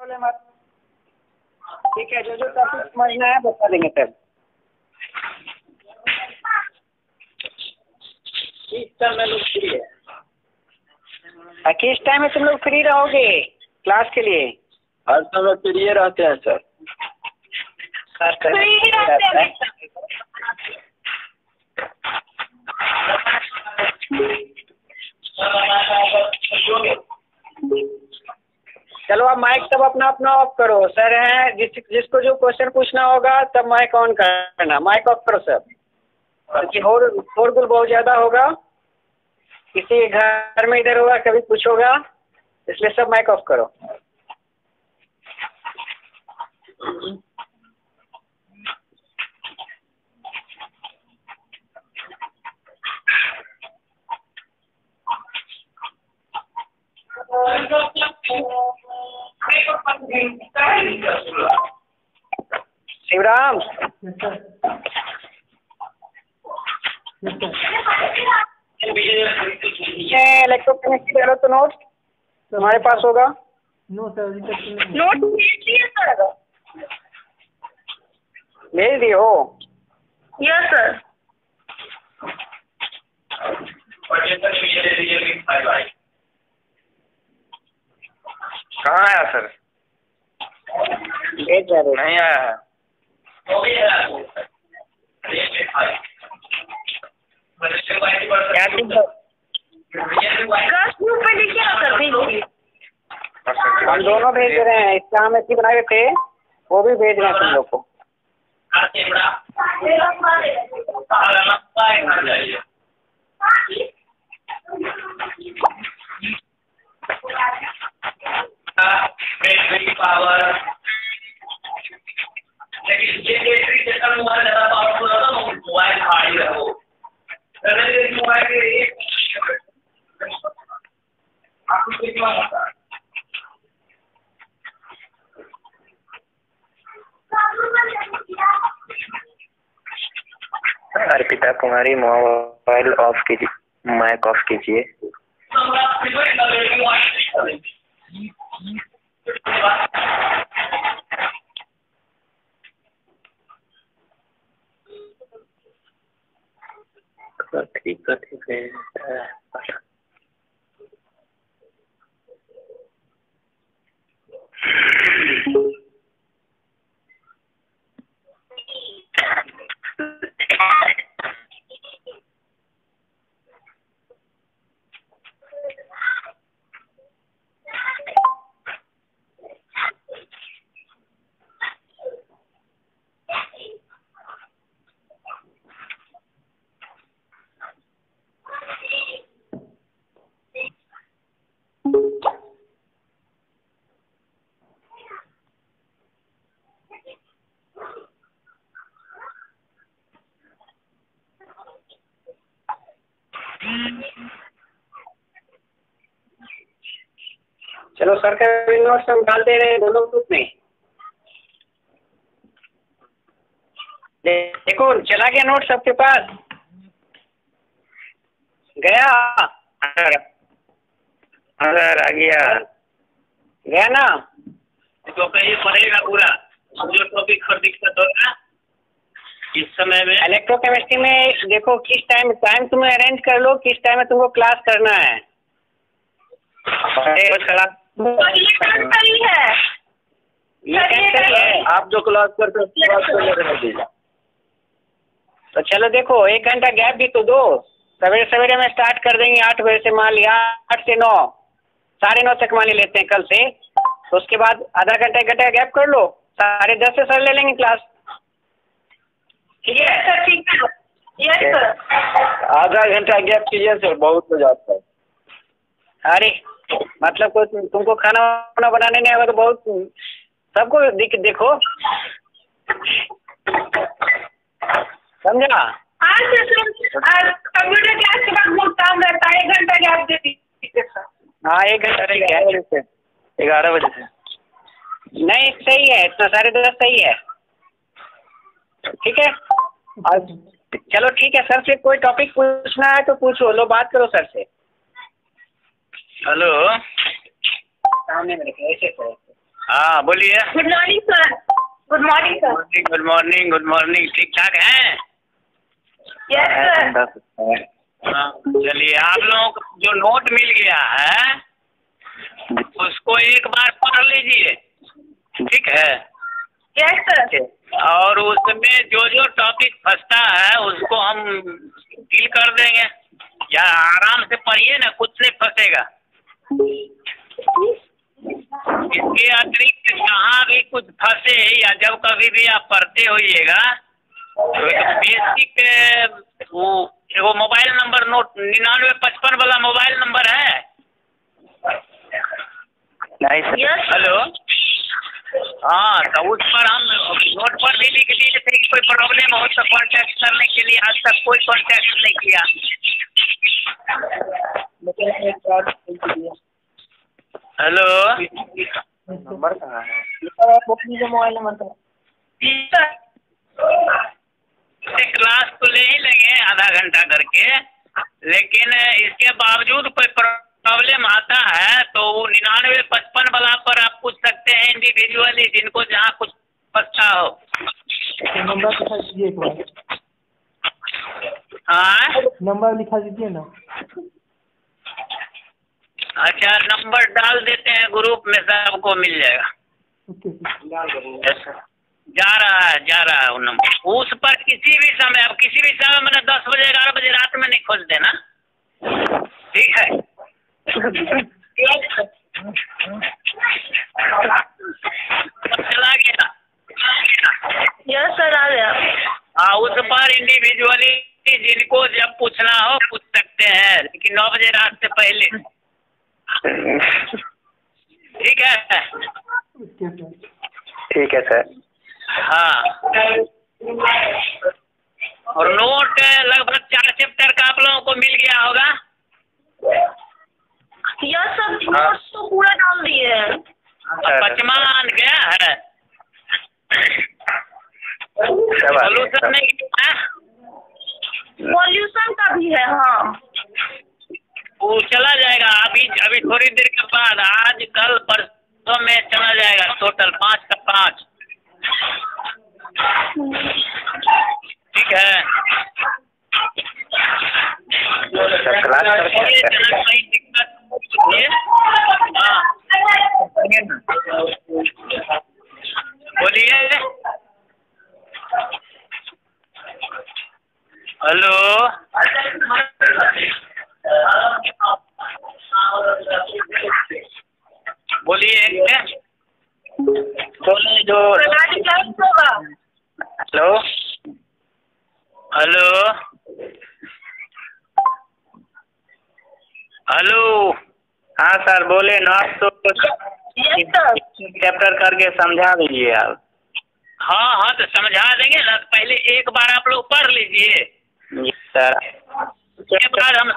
Problem है। ठीक है, जो जो टॉपिक समझना है बता देंगे सर। किस टाइम में लोग फ्री है? किस टाइम में तुम लोग फ्री रहोगे क्लास के लिए? हर समय फ्री रहते हैं सर। फ्री रहते हैं। चलो अब माइक सब अपना अपना ऑफ करो। सर हैं जिसको जो क्वेश्चन पूछना होगा तब माइक ऑन करना। माइक ऑफ करो सर, क्योंकि शोरगुल बहुत ज़्यादा होगा। किसी घर में इधर होगा, कभी कुछ होगा, इसलिए सब माइक ऑफ करो। शिवराम, इलेक्ट्रोकेमिस्ट्री करो तो नोट तुम्हारे पास होगा। नो सर, अभी तक नहीं। नोट भेज दिए हो? Yes sir. कहाँ आया सर? भेज रहे नहीं आया है। क्या चीज? क्लास ग्रुप पे लिखिए ना सर, भेजिए। हम दोनों भेज रहे हैं। इसका हम ऐसी बनाए थे, वो भी भेज रहे हैं तुम लोग को। बैटरी पावर, लेकिन ये बैटरी जितना मोबाइल ज़्यादा पावरफुल होगा तो मोबाइल भारी रहो। अगर मोबाइल के आपको कितना होता है? अर्पिता कुमारी, मोबाइल ऑफ कीजिए, माइक ऑफ कीजिए। ठीक है। चलो सर का नोट्स हम डाल दे रहे हैं दोनों ग्रुप में। देखो चला गया नोट सबके पास? गया? सर आ गया ना? तो ये पढ़ेगा पूरा जो टॉपिक पर दिक्कत होगा इस समय में। इलेक्ट्रोकेमिस्ट्री में देखो किस टाइम तुम्हें अरेंज कर लो, किस टाइम में तुमको क्लास करना है। आप जो क्लास करते हैं तो चलो देखो 1 घंटा गैप भी तो दो। सवेरे सवेरे में स्टार्ट कर देंगे 8 बजे से, मान लिया 8 से 9, 9:30 तक मान लेते हैं कल से। तो उसके बाद आधा घंटा 1 घंटा गैप कर लो, 10:30 से सर ले लेंगे क्लास। ठीक है सर, ठीक है। Yes sir. आधा घंटा गैप कीजिए सर, बहुत हो जाता है। अरे मतलब कोई तुमको खाना वाना बनाने नहीं आएगा तो बहुत सबको देखो, समझा? हाँ सर, कंप्यूटर क्लास के बाद बहुत काम रहता है, 1 घंटा गैप दे दीजिए सर। हाँ 1 घंटा रह गया। 11 बजे से। नहीं सही है, इतना 10:30 सही है। ठीक है, और चलो ठीक है। सर से कोई टॉपिक पूछना है तो पूछो, लो बात करो सर से। हेलो, सामने में रखे ऐसे करो। हाँ बोलिए। Good morning sir. Good morning sir. Good morning, good morning. ठीक ठाक हैं? Yes sir. हाँ चलिए, आप लोगों को जो नोट मिल गया है उसको एक बार पढ़ लीजिए, ठीक है? Yes sir. और उसमें जो जो टॉपिक फंसता है उसको हम डील कर देंगे। या आराम से पढ़िए ना, कुछ नहीं फंसेगा। इसके अतिरिक्त जहाँ भी कुछ फंसे या जब कभी भी आप पढ़ते होइएगा तो बेसिक वो मोबाइल नंबर नोट 9955 वाला मोबाइल नंबर है? नहीं सर। हेलो। हाँ तो उस पर हम नोट पर भी लिख दिए थे कि कोई प्रॉब्लम हो तो कांटेक्ट करने के लिए। आज तक कोई कांटेक्ट नहीं किया। हेलो। नंबर कहाँ है? मोबाइल नंबर क्लास तो ले ही लेंगे आधा घंटा करके, लेकिन इसके बावजूद कोई प्रॉब्लम आता है तो वो 9955 वाला पर आप पूछ सकते हैं इंडिविजुअली, जिनको जहाँ कुछ फंसता हो। नंबर लिखा दीजिए एक बार। हाँ नंबर लिखा दीजिए ना। अच्छा, नंबर डाल देते हैं ग्रुप में, सबको मिल जाएगा। ओके। जा रहा है वो नंबर। उस पर किसी भी समय, अब किसी भी समय मैंने 10 बजे 11 बजे रात में नहीं खोज देना, ठीक है? चला गया। यस सर, आ गया। हाँ, उस पर इंडिविजुअली जिनको जब पूछना हो पूछ सकते हैं, लेकिन 9 बजे रात से पहले, ठीक है? ठीक है सर। हाँ, और नोट लगभग 4 चैप्टर का आप लोगों को मिल गया होगा। यस सर, नोट्स तो पूरा डाल दिए हैं। पचमान गया है, सोल्यूशन नहीं है, पॉल्यूशन का भी है। हाँ, वो चला जाएगा अभी थोड़ी देर के बाद, आज कल परसों में चला जाएगा। टोटल 5 का 5, ठीक है? बोलिए। हेलो। बोलिए। बोले जो होगा। हेलो। हेलो। हेलो। हाँ सर बोले ना, आप तो चैप्टर करके समझा दीजिए आप। हाँ तो समझा देंगे ना, पहले एक बार आप लोग पढ़ लीजिए सर, उसके बाद हम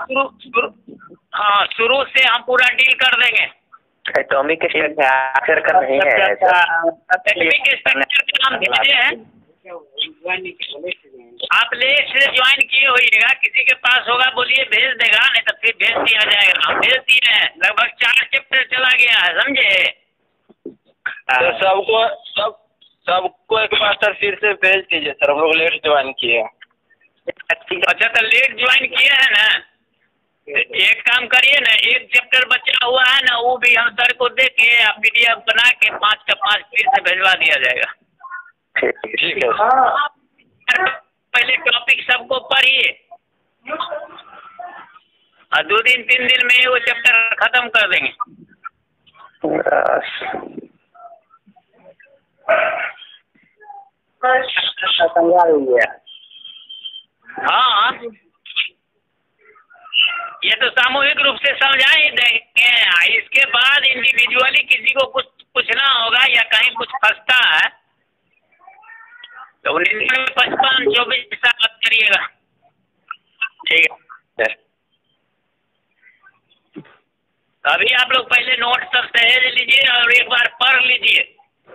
शुरू से हम पूरा डील कर देंगे। एटॉमिक स्ट्रक्चर का नहीं है। एटॉमिक स्ट्रक्चर का नाम भेजे हैं आप, लेट से ज्वाइन किए होइएगा, किसी के पास होगा बोलिए, भेज देगा, नहीं तो फिर भेज दिया जाएगा। हम भेज दिए हैं, लगभग 4 चैप्टर चला गया है, समझे? तो सबको एक बार सर फिर से भेज दीजिए सर, हम लोग लेट ज्वाइन किए। अच्छा तो लेट ज्वाइन किए हैं ना, एक काम करिए ना, एक चैप्टर बचा हुआ है ना, वो भी हम सर को दे के PDF बना के 5 का 5 फिर से भेजवा दिया जाएगा। ठीक है। पहले टॉपिक सबको पढ़िए और 2 दिन 3 दिन में वो चैप्टर खत्म कर देंगे। हाँ, ये तो सामूहिक रूप से समझा ही देंगे। इसके बाद इंडिविजुअली किसी को कुछ पूछना होगा या कहीं कुछ फंसता है तो 9955 24 के साथ बात करिएगा, ठीक है सर? अभी आप लोग पहले नोट सब सहेज लीजिए और एक बार पढ़ लीजिए,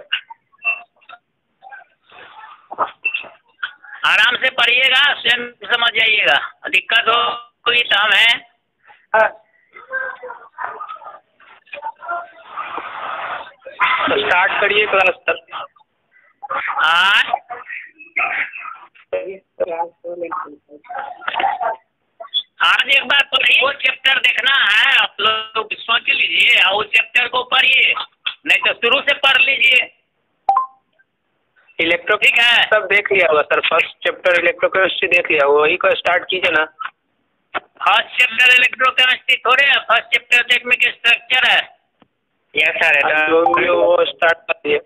आराम से पढ़िएगा, स्वयं समझ जाइएगा। दिक्कत हो कोई तो हम है। उसका स्टार्ट करिए क्लास तक। हाँ आज एक बार तो नहीं, वो चैप्टर देखना है, आप लोग सोच लीजिए और उस चैप्टर को पढ़िए, नहीं तो शुरू से पढ़ लीजिए। इलेक्ट्रो ठीक है। सब देख लिया होगा सर, फर्स्ट चैप्टर इलेक्ट्रोकेमिस्ट्री देख लिया, वही को स्टार्ट कीजिए ना। फर्स्ट चैप्टर इलेक्ट्रोकेमिस्ट्री थोड़े है, फर्स्ट चैप्टर एटॉमिक स्ट्रक्चर है। यस सर, वो स्टार्ट करिए।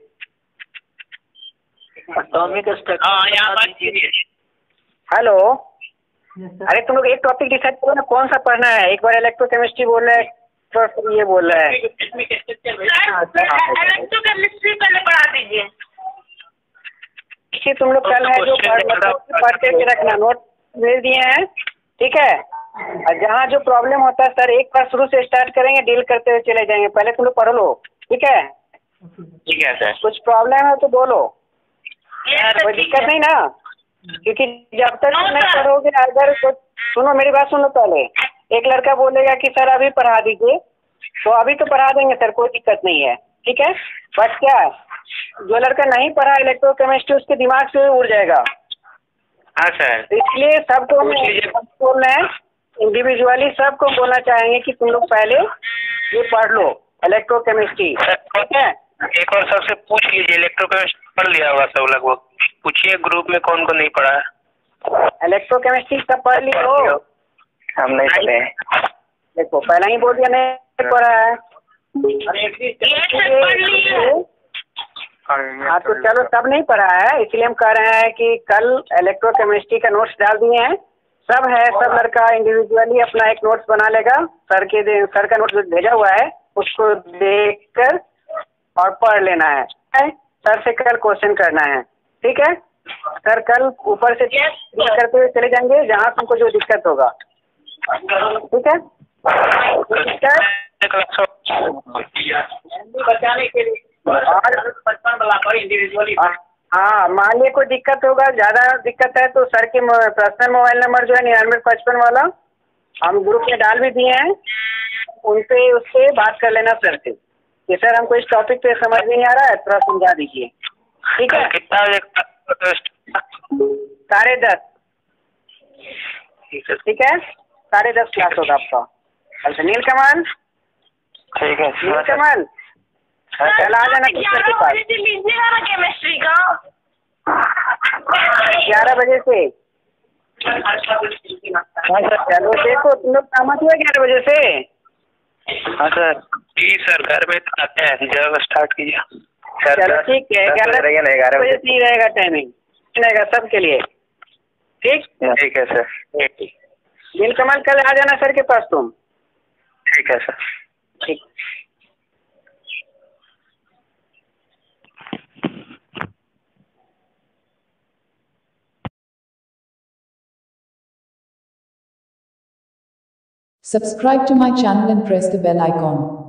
Atomic structure. हाँ यहाँ बात कीजिए। Hello, yes sir. अरे तुम लोग एक टॉपिक डिसाइड करो ना, कौन सा पढ़ना है। एक बार इलेक्ट्रोकेमिस्ट्री बोल रहा है, फिर ये बोल रहा है। इलेक्ट्रोकेमिस्ट्री पहले पढ़ा दीजिए। इसी तुम लोग कल है जो पढ़ के रखना, नोट भेज दिए हैं, ठीक है। और जहाँ जो प्रॉब्लम होता है सर, एक बार शुरू से स्टार्ट करेंगे, डील करते हुए चले जाएंगे। पहले तुम लोग पढ़ लो, ठीक है। ठीक है सर। कुछ प्रॉब्लम है तो बोलो, कोई दिक्कत नहीं ना, क्योंकि जब तक नहीं पढ़ोगे, अगर सुनो मेरी बात सुनो पहले। एक लड़का बोलेगा कि सर अभी पढ़ा दीजिए, तो अभी तो पढ़ा देंगे सर, कोई दिक्कत नहीं है, ठीक है। बट क्या है, जो लड़का नहीं पढ़ा इलेक्ट्रोकेमिस्ट्री, उसके दिमाग से उड़ जाएगा। हाँ सर। इसलिए सबको बोल रहे हैं, इंडिविजुअली सबको बोलना चाहेंगे कि तुम लोग पहले ये पढ़ लो इलेक्ट्रोकेमिस्ट्री, ठीक है। एक और सबसे पूछ लीजिए, इलेक्ट्रोकेमिस्ट्री पढ़ लिया होगा सब लगभग, पूछिए ग्रुप में कौन को नहीं पढ़ा है। इलेक्ट्रोकेमिस्ट्री सब पढ़ ली हो? हम नहीं पढ़े हैं। देखो पहला ही बोल दिया नहीं पढ़ा है। हाँ तो चलो, सब नहीं पढ़ा है, इसलिए हम कह रहे हैं कि कल इलेक्ट्रोकेमिस्ट्री का नोट्स डाल दिए हैं, सब है। सब लड़का इंडिविजुअली अपना एक नोट्स बना लेगा, सर का नोट्स भेजा हुआ है, उसको देखकर और पढ़ लेना है। सर से कल क्वेश्चन करना है, ठीक है। सर कल ऊपर से करते हुए चले जाएंगे जहाँ तुमको जो दिक्कत होगा, ठीक है। बचाने के लिए और 55 वाला पर इंडिविजुअली। हाँ, मान लीजिए कोई दिक्कत होगा, ज़्यादा दिक्कत है तो सर के पर्सनल मोबाइल नंबर जो है 9955 वाला, हम ग्रुप में डाल भी दिए हैं, उनसे उससे बात कर लेना सर से कि सर हमको इस टॉपिक पे समझ नहीं आ रहा है, थोड़ा समझा दीजिए, ठीक है। कितना बजे? 10:30, ठीक है। 10:30 क्लास होगा आपका। अच्छा नीलकमल, ठीक है। नीलकमल कल आ जाना टीचर के पास। लीजिएगा ना केमिस्ट्री का 11 बजे से। चलो देखो, तुम लोग सहमत हुए 11 बजे से? हाँ सर। जी सर, घर में आते हैं, जब स्टार्ट कीजिए। चलो ठीक है, 11 बजे से ही रहेगा टाइमिंग, रहेगा सबके लिए, ठीक। ठीक है सर। नीलकमल कल आ जाना सर के पास तुम। ठीक है सर। ठीक। Subscribe to my channel and press the bell icon.